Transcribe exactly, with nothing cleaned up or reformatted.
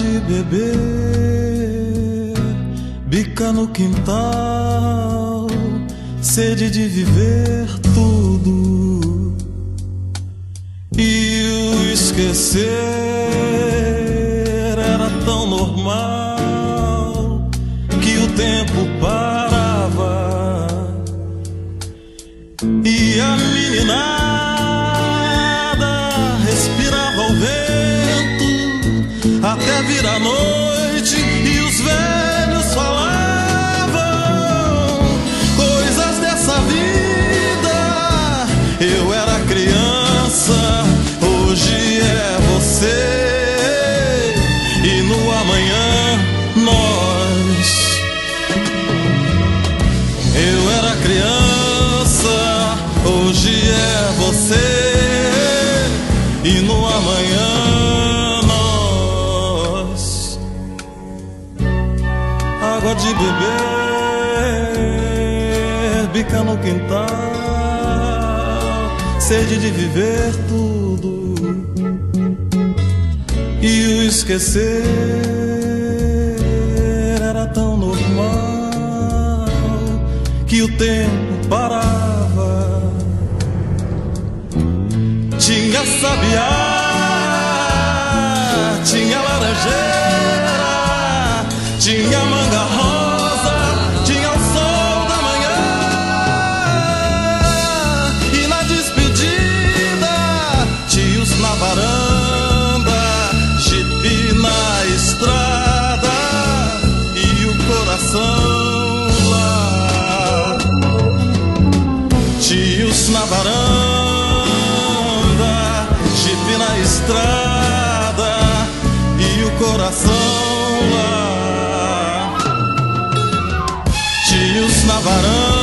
de beber, bica no quintal, sede de viver tudo e o esquecer era tão normal que o tempo parava e a meninada respirava o vento até vir a noite e os velhos falavam coisas dessa vida. Eu era criança, hoje é você e no amanhã nós. Eu era criança, hoje é você e no amanhã nós. Água de beber, bica no quintal, sede de viver tudo e o esquecer era tão normal que o tempo parava. Tinha sabiá, tinha laranjeira, tinha manga rosa, tinha o sol da manhã. E na despedida, tios na varanda, jipe na estrada e o coração lá. Tios na varanda, jipe na estrada e o coração lá. Tios na varanda,